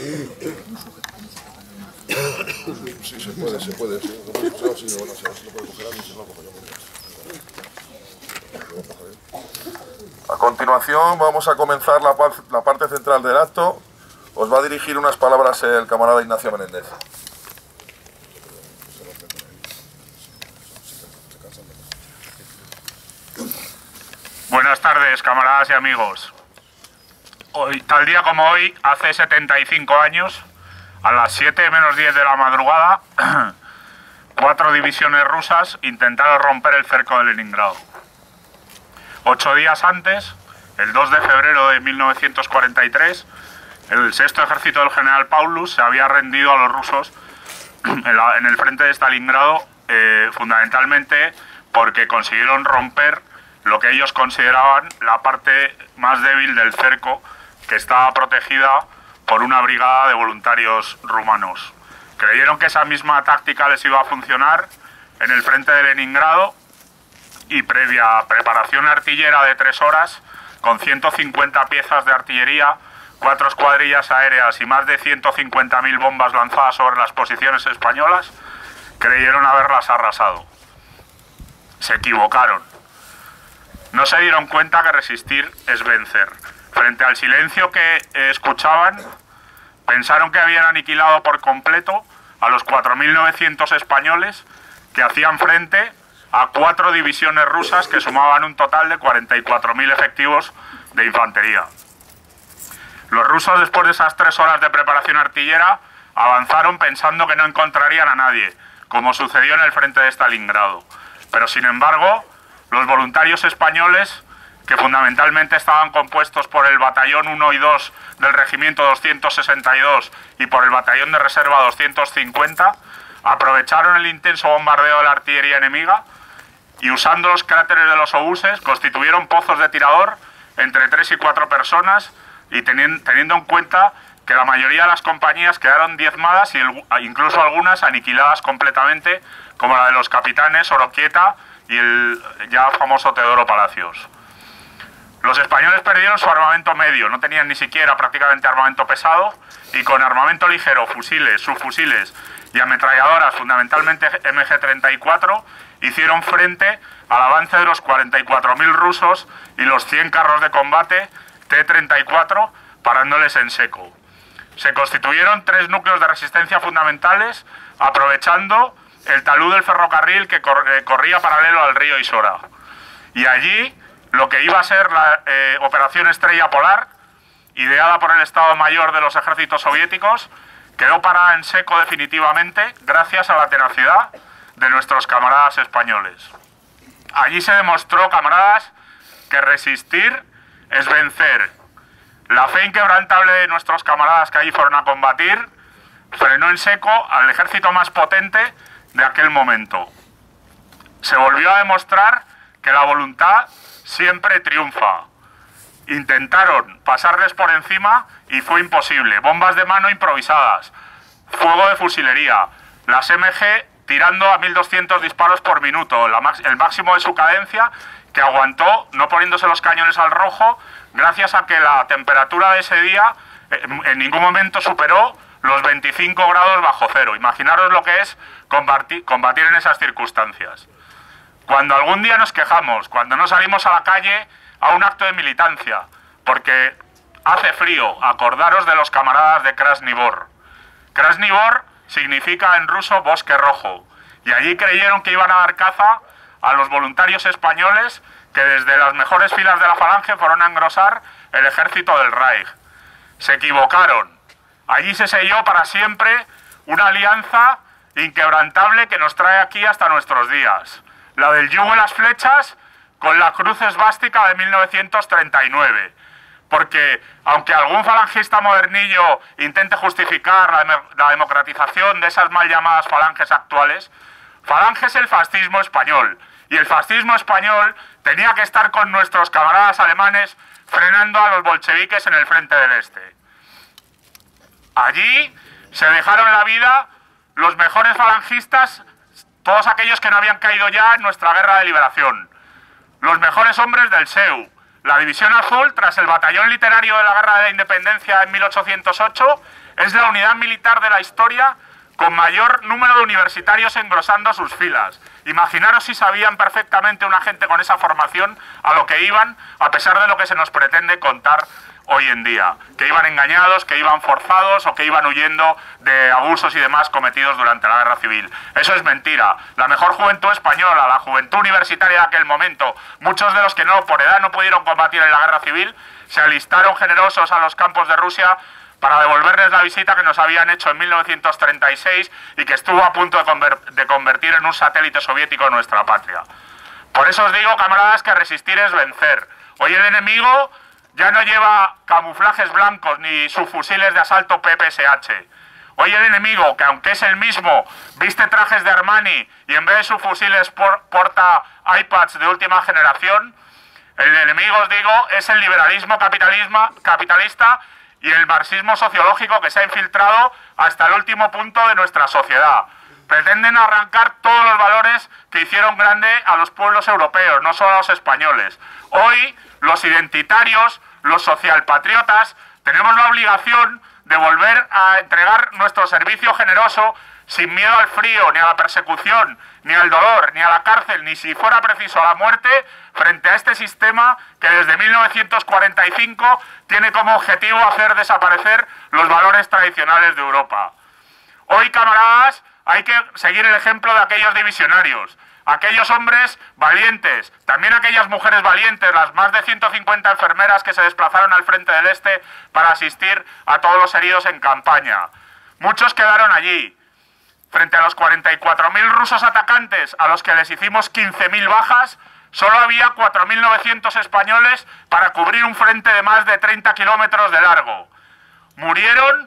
Sí, se puede, sí. Lo puede coger así, bueno, si lo puede coger a mí, si no lo cojo yo. A continuación vamos a comenzar la parte central del acto. Os va a dirigir unas palabras el camarada Ignacio Menéndez. Buenas tardes, camaradas y amigos. Hoy, tal día como hoy, hace 75 años, a las 7 menos 10 de la madrugada, 4 divisiones rusas intentaron romper el cerco de Leningrado. 8 días antes, el 2 de febrero de 1943, el sexto ejército del general Paulus se había rendido a los rusos en el frente de Stalingrado, fundamentalmente porque consiguieron romper lo que ellos consideraban la parte más débil del cerco, que estaba protegida por una brigada de voluntarios rumanos. Creyeron que esa misma táctica les iba a funcionar en el frente de Leningrado y previa preparación artillera de 3 horas, con 150 piezas de artillería, 4 escuadrillas aéreas y más de 150.000 bombas lanzadas sobre las posiciones españolas, creyeron haberlas arrasado. Se equivocaron. No se dieron cuenta que resistir es vencer. Frente al silencio que escuchaban, pensaron que habían aniquilado por completo a los 4.900 españoles que hacían frente a 4 divisiones rusas que sumaban un total de 44.000 efectivos de infantería. Los rusos, después de esas 3 horas de preparación artillera, avanzaron pensando que no encontrarían a nadie, como sucedió en el frente de Stalingrado. Pero, sin embargo, los voluntarios españoles, que fundamentalmente estaban compuestos por el batallón 1 y 2 del regimiento 262 y por el batallón de reserva 250, aprovecharon el intenso bombardeo de la artillería enemiga y, usando los cráteres de los obuses, constituyeron pozos de tirador entre 3 y 4 personas, y teniendo en cuenta que la mayoría de las compañías quedaron diezmadas y incluso algunas aniquiladas completamente, como la de los capitanes Oroquieta y el ya famoso Teodoro Palacios. Los españoles perdieron su armamento medio, no tenían ni siquiera prácticamente armamento pesado, y con armamento ligero, fusiles, subfusiles y ametralladoras, fundamentalmente MG-34, hicieron frente al avance de los 44.000 rusos y los 100 carros de combate T-34, parándoles en seco. Se constituyeron 3 núcleos de resistencia fundamentales, aprovechando el talud del ferrocarril que corría paralelo al río Isora. Y allí, lo que iba a ser la Operación Estrella Polar, ideada por el Estado Mayor de los ejércitos soviéticos, quedó parada en seco definitivamente gracias a la tenacidad de nuestros camaradas españoles. Allí se demostró, camaradas, que resistir es vencer. La fe inquebrantable de nuestros camaradas que allí fueron a combatir frenó en seco al ejército más potente de aquel momento. Se volvió a demostrar que la voluntad siempre triunfa. Intentaron pasarles por encima y fue imposible. Bombas de mano improvisadas, fuego de fusilería, las MG tirando a 1.200 disparos por minuto, el máximo de su cadencia, que aguantó no poniéndose los cañones al rojo, gracias a que la temperatura de ese día en ningún momento superó los 25 grados bajo cero. Imaginaros lo que es combatir en esas circunstancias. Cuando algún día nos quejamos, cuando no salimos a la calle a un acto de militancia, porque hace frío, acordaros de los camaradas de Krasny Bor. Krasny Bor significa en ruso bosque rojo, y allí creyeron que iban a dar caza a los voluntarios españoles que desde las mejores filas de la falange fueron a engrosar el ejército del Reich. Se equivocaron. Allí se selló para siempre una alianza inquebrantable que nos trae aquí hasta nuestros días. La del yugo y las flechas con la cruz esvástica de 1939. Porque aunque algún falangista modernillo intente justificar la democratización de esas mal llamadas falanges actuales, falange es el fascismo español. Y el fascismo español tenía que estar con nuestros camaradas alemanes frenando a los bolcheviques en el frente del Este. Allí se dejaron la vida los mejores falangistas, todos aquellos que no habían caído ya en nuestra guerra de liberación. Los mejores hombres del SEU, La División Azul, tras el Batallón Literario de la Guerra de la Independencia en 1808, es la unidad militar de la historia con mayor número de universitarios engrosando sus filas. Imaginaros si sabían perfectamente una gente con esa formación a lo que iban, a pesar de lo que se nos pretende contar hoy en día, que iban engañados, que iban forzados o que iban huyendo de abusos y demás cometidos durante la Guerra Civil. Eso es mentira. La mejor juventud española, la juventud universitaria de aquel momento, muchos de los que por edad no pudieron combatir en la Guerra Civil, se alistaron generosos a los campos de Rusia para devolverles la visita que nos habían hecho en 1936 y que estuvo a punto de convertir en un satélite soviético nuestra patria. Por eso os digo, camaradas, que resistir es vencer. Hoy el enemigo ya no lleva camuflajes blancos ni subfusiles de asalto PPSH. Hoy el enemigo, que aunque es el mismo, viste trajes de Armani y en vez de subfusiles porta iPads de última generación, el enemigo, os digo, es el liberalismo capitalista y el marxismo sociológico que se ha infiltrado hasta el último punto de nuestra sociedad. Pretenden arrancar todos los valores que hicieron grande a los pueblos europeos, no solo a los españoles. Hoy, los identitarios, los socialpatriotas, tenemos la obligación de volver a entregar nuestro servicio generoso sin miedo al frío, ni a la persecución, ni al dolor, ni a la cárcel, ni si fuera preciso a la muerte, frente a este sistema que desde 1945 tiene como objetivo hacer desaparecer los valores tradicionales de Europa. Hoy, camaradas, hay que seguir el ejemplo de aquellos divisionarios, aquellos hombres valientes, también aquellas mujeres valientes, las más de 150 enfermeras que se desplazaron al frente del Este para asistir a todos los heridos en campaña. Muchos quedaron allí. Frente a los 44.000 rusos atacantes, a los que les hicimos 15.000 bajas, solo había 4.900 españoles para cubrir un frente de más de 30 kilómetros de largo. Murieron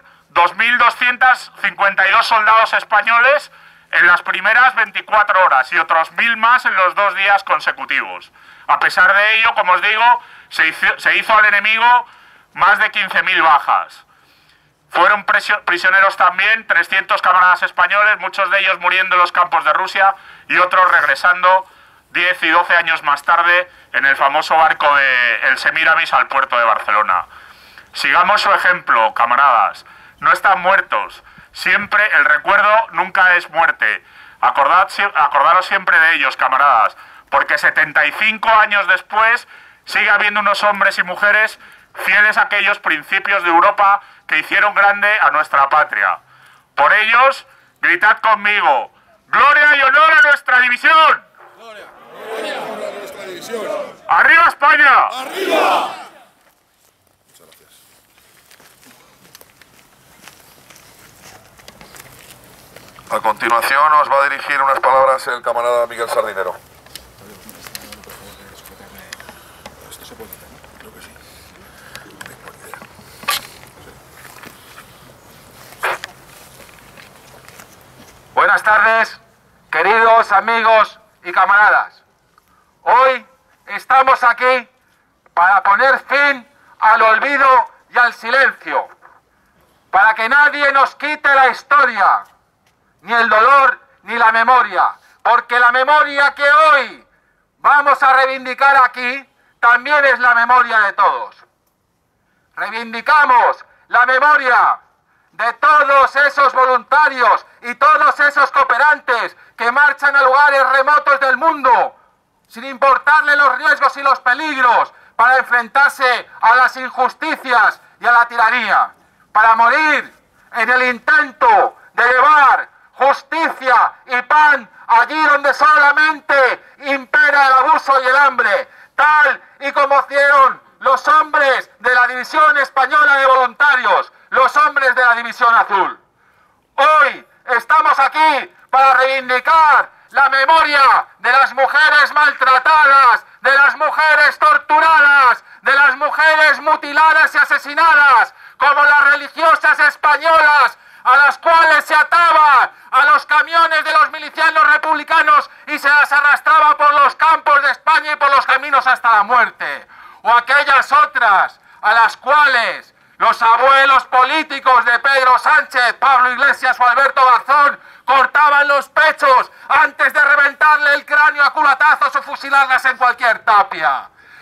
2.252 soldados españoles en las primeras 24 horas y otros 1.000 más en los 2 días consecutivos. A pesar de ello, como os digo, se hizo al enemigo más de 15.000 bajas. Fueron prisioneros también 300 camaradas españoles, muchos de ellos muriendo en los campos de Rusia y otros regresando 10 y 12 años más tarde en el famoso barco de el Semiramis al puerto de Barcelona. Sigamos su ejemplo, camaradas. No están muertos. Siempre el recuerdo nunca es muerte. Acordaros siempre de ellos, camaradas, porque 75 años después sigue habiendo unos hombres y mujeres fieles a aquellos principios de Europa que hicieron grande a nuestra patria. Por ellos, gritad conmigo: ¡Gloria y honor a nuestra división! ¡Gloria y honor a nuestra división! ¡Arriba España! ¡Arriba! Muchas gracias. A continuación os va a dirigir unas palabras el camarada Miguel Sardinero. Buenas tardes, queridos amigos y camaradas. Hoy estamos aquí para poner fin al olvido y al silencio, para que nadie nos quite la historia, ni el dolor ni la memoria, porque la memoria que hoy vamos a reivindicar aquí también es la memoria de todos. Reivindicamos la memoria de todos esos voluntarios y todos esos cooperantes que marchan a lugares remotos del mundo, sin importarle los riesgos y los peligros, para enfrentarse a las injusticias y a la tiranía, para morir en el intento de llevar justicia y pan allí donde solamente impera el abuso y el hambre, tal y como hicieron los hombres de la División Española de Voluntarios, los hombres de la División Azul. Hoy estamos aquí para reivindicar la memoria de las mujeres maltratadas, de las mujeres torturadas, de las mujeres mutiladas y asesinadas, como las religiosas españolas a las cuales se ataba a los camiones de los milicianos republicanos y se las arrastraba por los campos de España y por los caminos hasta la muerte. O aquellas otras a las cuales los abuelos políticos de Pedro Sánchez, Pablo Iglesias o Alberto Garzón cortaban los pechos antes de reventarle el cráneo a culatazos o fusilarlas en cualquier tapia.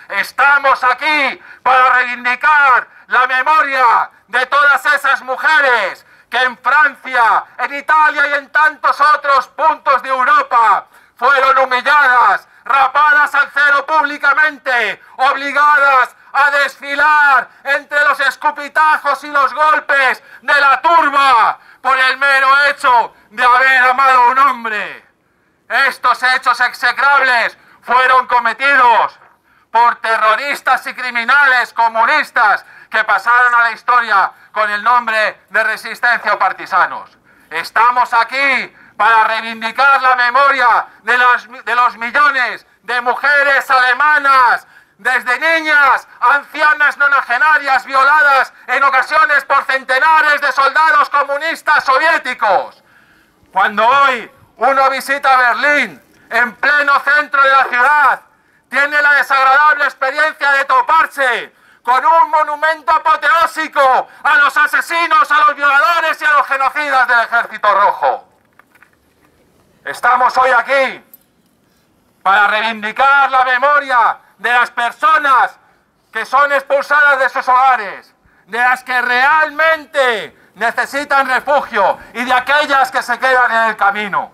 Estamos aquí para reivindicar la memoria de todas esas mujeres que en Francia, en Italia y en tantos otros puntos de Europa fueron humilladas, rapadas al cero públicamente, obligadas a desfilar entre los escupitajos y los golpes de la turba por el mero hecho de haber amado a un hombre. Estos hechos execrables fueron cometidos por terroristas y criminales comunistas que pasaron a la historia con el nombre de resistencia o partisanos. Estamos aquí para reivindicar la memoria de los millones de mujeres alemanas, desde niñas, ancianas nonagenarias violadas en ocasiones por centenares de soldados comunistas soviéticos. Cuando hoy uno visita Berlín, en pleno centro de la ciudad, tiene la desagradable experiencia de toparse con un monumento apoteósico a los asesinos, a los violadores y a los genocidas del Ejército Rojo. Estamos hoy aquí para reivindicar la memoria de las personas que son expulsadas de sus hogares, de las que realmente necesitan refugio y de aquellas que se quedan en el camino.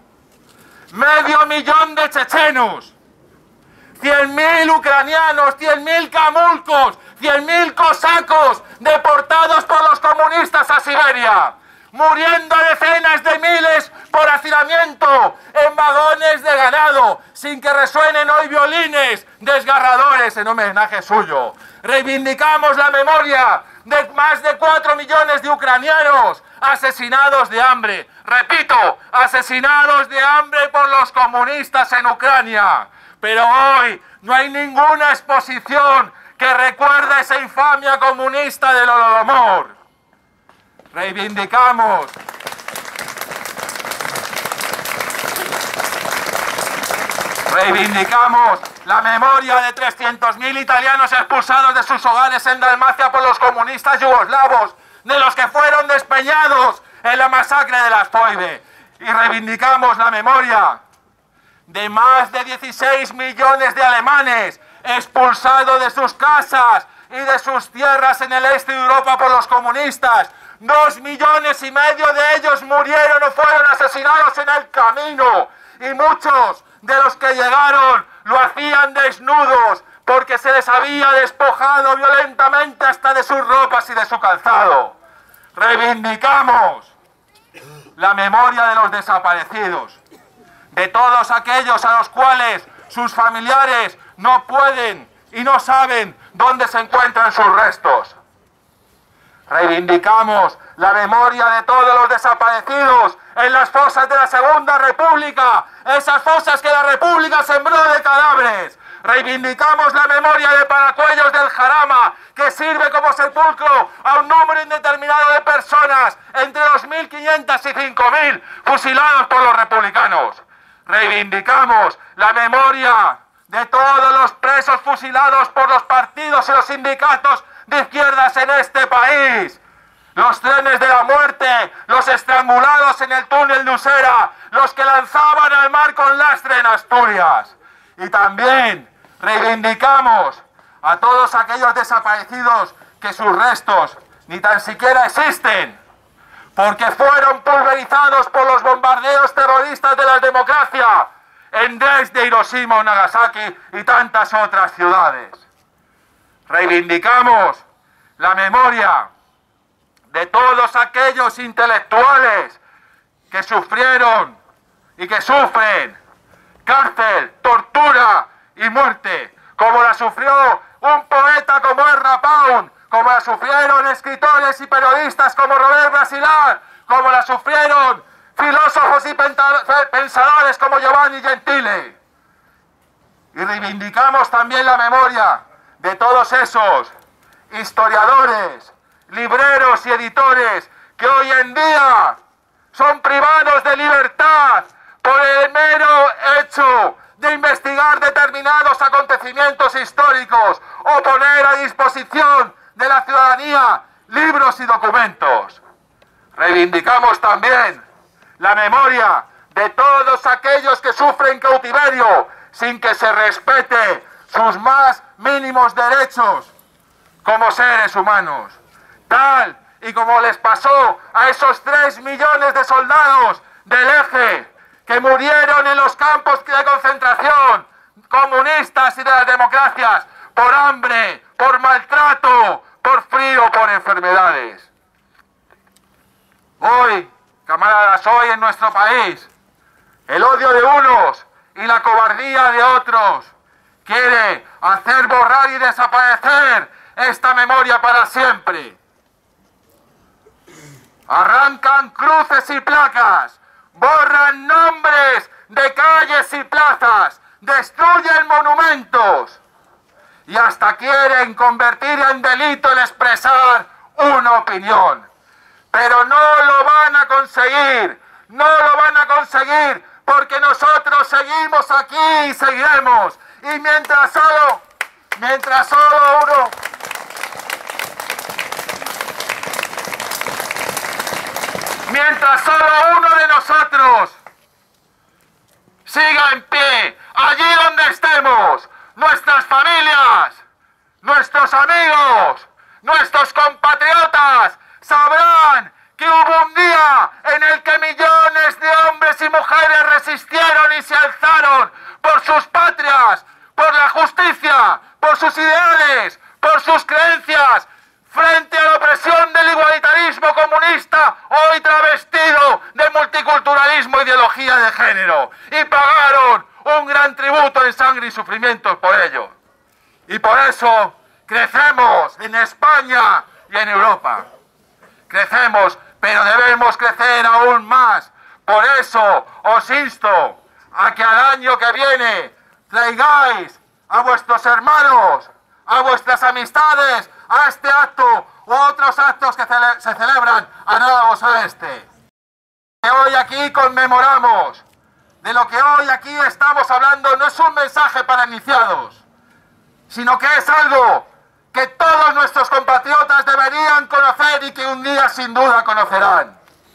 500.000 de chechenos, 100.000 ucranianos, 100.000 camulcos, 100.000 cosacos deportados por los comunistas a Siberia, muriendo decenas de miles por hacinamiento en vagones de ganado, sin que resuenen hoy violines desgarradores en homenaje suyo. Reivindicamos la memoria de más de 4 millones de ucranianos asesinados de hambre. Repito, asesinados de hambre por los comunistas en Ucrania. Pero hoy no hay ninguna exposición que recuerde esa infamia comunista del Holodomor. Reivindicamos la memoria de 300.000 italianos expulsados de sus hogares en Dalmacia por los comunistas yugoslavos, de los que fueron despeñados en la masacre de las Foibe. Y reivindicamos la memoria de más de 16 millones de alemanes expulsados de sus casas y de sus tierras en el este de Europa por los comunistas. 2,5 millones de ellos murieron o fueron asesinados en el camino, y muchos de los que llegaron lo hacían desnudos porque se les había despojado violentamente hasta de sus ropas y de su calzado. Reivindicamos la memoria de los desaparecidos, de todos aquellos a los cuales sus familiares no pueden y no saben dónde se encuentran sus restos. Reivindicamos la memoria de todos los desaparecidos en las fosas de la Segunda República, esas fosas que la República sembró de cadáveres. Reivindicamos la memoria de Paracuellos del Jarama, que sirve como sepulcro a un número indeterminado de personas, entre 2.500 y 5.000, fusilados por los republicanos. Reivindicamos la memoria de todos los presos fusilados por los partidos y los sindicatos de izquierdas en este país. Los trenes de la muerte, los estrangulados en el túnel de Usera, los que lanzaban al mar con lastre en Asturias. Y también reivindicamos a todos aquellos desaparecidos que sus restos ni tan siquiera existen, porque fueron pulverizados por los bombardeos terroristas de la democracia en Dresde, Hiroshima o Nagasaki y tantas otras ciudades. Reivindicamos la memoria de todos aquellos intelectuales que sufrieron y que sufren cárcel, tortura y muerte, como la sufrió un poeta como Ezra Pound, como la sufrieron escritores y periodistas como Robert Brasilar, como la sufrieron filósofos y pensadores como Giovanni Gentile. Y reivindicamos también la memoria de todos esos historiadores, libreros y editores que hoy en día son privados de libertad por el mero hecho de investigar determinados acontecimientos históricos o poner a disposición de la ciudadanía libros y documentos. Reivindicamos también la memoria de todos aquellos que sufren cautiverio sin que se respete sus más mínimos derechos como seres humanos, tal y como les pasó a esos 3 millones de soldados del Eje que murieron en los campos de concentración comunistas y de las democracias por hambre, por maltrato, por frío, por enfermedades. Hoy, camaradas, hoy en nuestro país, el odio de unos y la cobardía de otros quiere hacer borrar y desaparecer esta memoria para siempre. Arrancan cruces y placas, borran nombres de calles y plazas, destruyen monumentos y hasta quieren convertir en delito el expresar una opinión. Pero no lo van a conseguir, no lo van a conseguir porque nosotros seguimos aquí y seguiremos. Y mientras solo uno de nosotros siga en pie, allí donde estemos, nuestras familias, nuestros amigos, nuestros compatriotas sabrán que hubo un día en el que millones de hombres y mujeres resistieron y se alzaron por sus patrias, por la justicia, por sus ideales, por sus creencias, frente a la opresión del igualitarismo comunista, hoy travestido de multiculturalismo e ideología de género, y pagaron un gran tributo en sangre y sufrimientos por ello. Y por eso crecemos en España y en Europa. Crecemos, pero debemos crecer aún más. Por eso os insto a que al año que viene traigáis a vuestros hermanos, a vuestras amistades, a este acto u otros actos que se celebran análogos a este. Que hoy aquí conmemoramos, de lo que hoy aquí estamos hablando, no es un mensaje para iniciados, sino que es algo que todos nuestros compatriotas deberían conocer y que un día sin duda conocerán.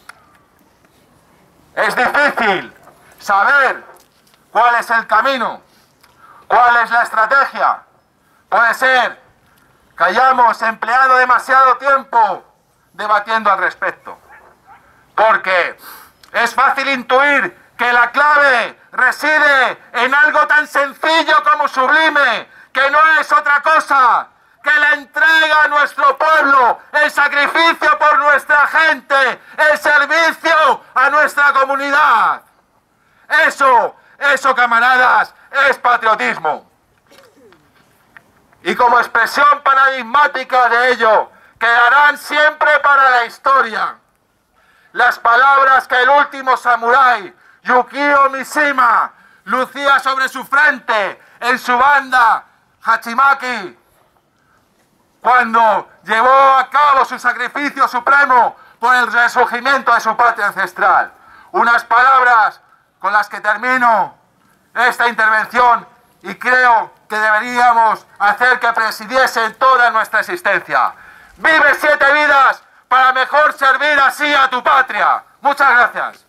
Es difícil saber cuál es el camino, cuál es la estrategia. Puede ser que hayamos empleado demasiado tiempo debatiendo al respecto, porque es fácil intuir que la clave reside en algo tan sencillo como sublime, que no es otra cosa que la entrega a nuestro pueblo, el sacrificio por nuestra gente, el servicio a nuestra comunidad. Eso, camaradas, es patriotismo. Y como expresión paradigmática de ello, quedarán siempre para la historia las palabras que el último samurái, Yukio Mishima, lucía sobre su frente en su banda Hachimaki, cuando llevó a cabo su sacrificio supremo por el resurgimiento de su patria ancestral. Unas palabras con las que termino esta intervención y creo que deberíamos hacer que presidiesen toda nuestra existencia. Vive 7 vidas para mejor servir así a tu patria. Muchas gracias.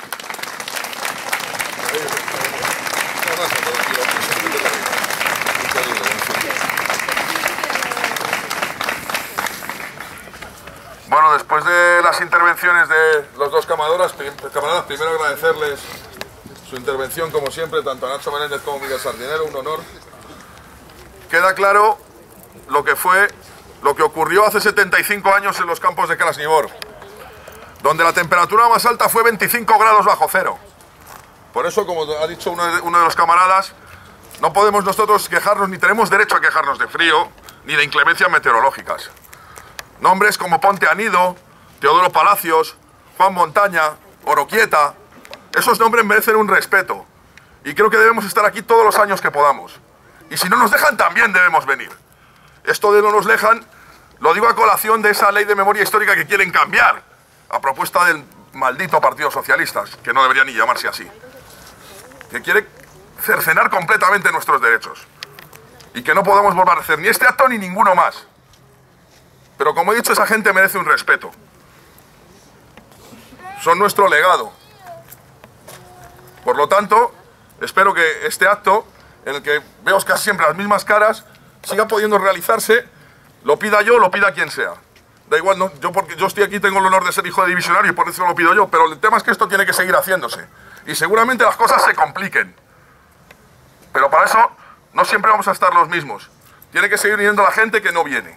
Bueno, después de las intervenciones de los dos camaradas, primero agradecerles su intervención, como siempre, tanto a Nacho Menéndez como a Miguel Sardinero, un honor. Queda claro lo que ocurrió hace 75 años en los campos de Krasnivor, donde la temperatura más alta fue 25 grados bajo cero. Por eso, como ha dicho uno de los camaradas, no podemos nosotros quejarnos, ni tenemos derecho a quejarnos de frío, ni de inclemencias meteorológicas. Nombres como Ponte Anido, Teodoro Palacios, Juan Montaña, Oroquieta, esos nombres merecen un respeto. Y creo que debemos estar aquí todos los años que podamos. Y si no nos dejan, también debemos venir. Esto de no nos dejan, lo digo a colación de esa ley de memoria histórica que quieren cambiar, a propuesta del maldito Partido Socialista, que no debería ni llamarse así. Que quiere cercenar completamente nuestros derechos. Y que no podamos volver a hacer ni este acto ni ninguno más. Pero como he dicho, esa gente merece un respeto. Son nuestro legado. Por lo tanto, espero que este acto, en el que veo casi siempre las mismas caras, siga pudiendo realizarse, lo pida yo, lo pida quien sea. Da igual, no, porque yo estoy aquí, tengo el honor de ser hijo de divisionario y por eso lo pido yo, pero el tema es que esto tiene que seguir haciéndose. Y seguramente las cosas se compliquen. Pero para eso no siempre vamos a estar los mismos. Tiene que seguir viniendo la gente que no viene.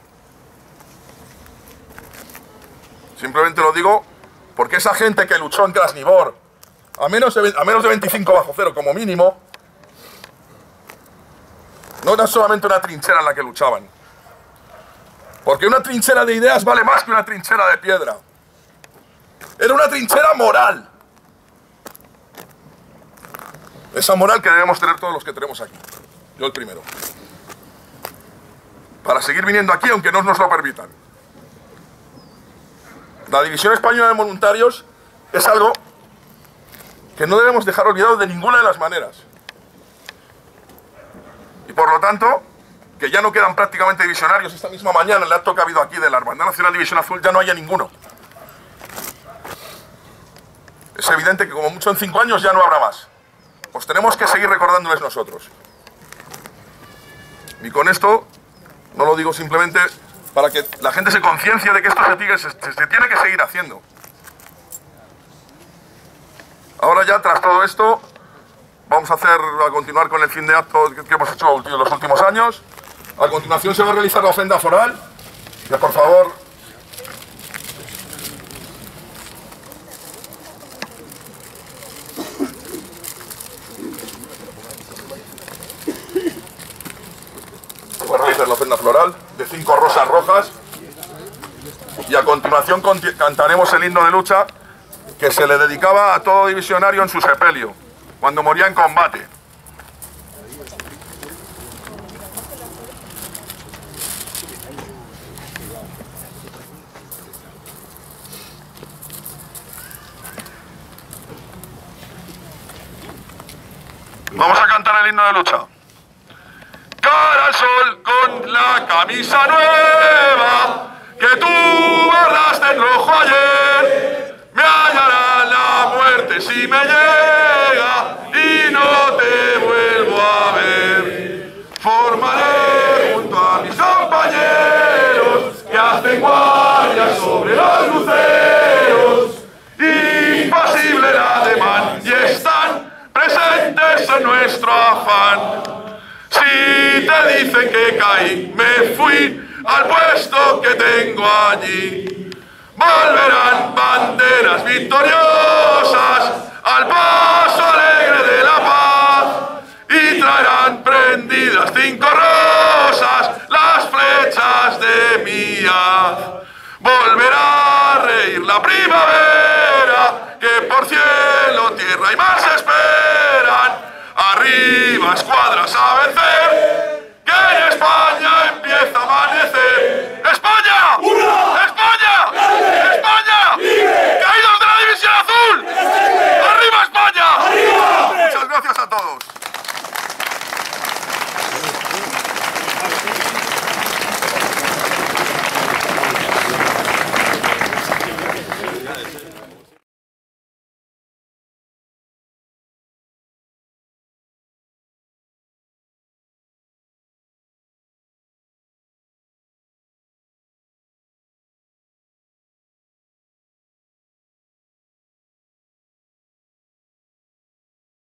Simplemente lo digo porque esa gente que luchó en Krasnivor a menos de 25 bajo cero como mínimo, no era solamente una trinchera en la que luchaban. Porque una trinchera de ideas vale más que una trinchera de piedra. Era una trinchera moral. Esa moral que debemos tener todos los que tenemos aquí. Yo el primero. Para seguir viniendo aquí aunque no nos lo permitan. La División Española de Voluntarios es algo que no debemos dejar olvidado de ninguna de las maneras. Y por lo tanto, que ya no quedan prácticamente divisionarios. Esta misma mañana, en el acto que ha habido aquí de la Hermandad Nacional División Azul, ya no haya ninguno. Es evidente que como mucho en 5 años ya no habrá más. Pues tenemos que seguir recordándoles nosotros. Y con esto, no lo digo simplemente para que la gente se conciencie de que esto se tiene que seguir haciendo. Ahora ya, tras todo esto, vamos a continuar con el fin de acto que hemos hecho en los últimos años. A continuación se va a realizar la ofrenda foral. Que por favor... Se va a realizar la ofrenda floral de 5 rosas rojas. Y a continuación cantaremos el himno de lucha que se le dedicaba a todo divisionario en su sepelio, cuando moría en combate. Vamos a cantar el himno de lucha. Cara al sol con la camisa nueva que tú guardaste en rojo ayer. Me hallará la muerte si me llega y no te vuelvo a ver. Formaré junto a mis compañeros que hacen guardia sobre los luceros. Impasible el ademán y están presentes en nuestro afán. Si te dicen que caí, me fui al puesto que tengo allí. Volverán banderas victoriosas al paso alegre de la paz y traerán prendidas 5 rosas las flechas de mi haz. Volverá a reír la primavera que por cielo, tierra y mar se esperan. Arriba, escuadras a vencer.